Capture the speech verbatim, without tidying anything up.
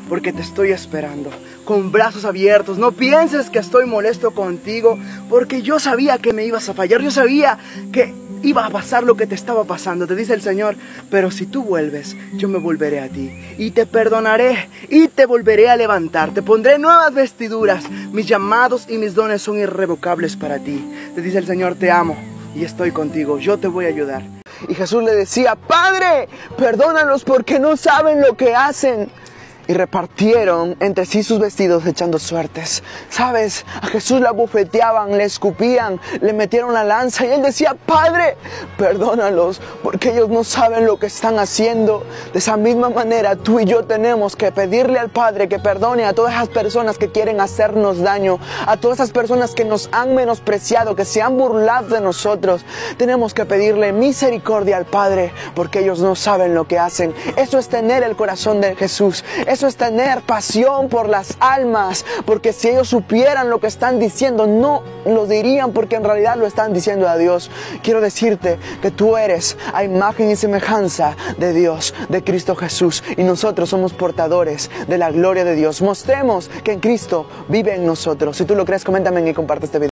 porque te estoy esperando, con brazos abiertos. No pienses que estoy molesto contigo, porque yo sabía que me ibas a fallar. Yo sabía que iba a pasar lo que te estaba pasando, te dice el Señor. Pero si tú vuelves, yo me volveré a ti y te perdonaré y te volveré a levantar. Te pondré nuevas vestiduras. Mis llamados y mis dones son irrevocables para ti. Te dice el Señor, te amo y estoy contigo. Yo te voy a ayudar. Y Jesús le decía, Padre, perdónalos porque no saben lo que hacen. Y repartieron entre sí sus vestidos echando suertes. ¿Sabes? A Jesús le abofeteaban, le escupían, le metieron la lanza y él decía, Padre, perdónalos porque ellos no saben lo que están haciendo. De esa misma manera tú y yo tenemos que pedirle al Padre que perdone a todas esas personas que quieren hacernos daño, a todas esas personas que nos han menospreciado, que se han burlado de nosotros. Tenemos que pedirle misericordia al Padre porque ellos no saben lo que hacen. Eso es tener el corazón de Jesús. Eso es tener pasión por las almas, porque si ellos supieran lo que están diciendo, no lo dirían porque en realidad lo están diciendo a Dios. Quiero decirte que tú eres a imagen y semejanza de Dios, de Cristo Jesús, y nosotros somos portadores de la gloria de Dios. Mostremos que en Cristo vive en nosotros. Si tú lo crees, coméntame y comparte este video.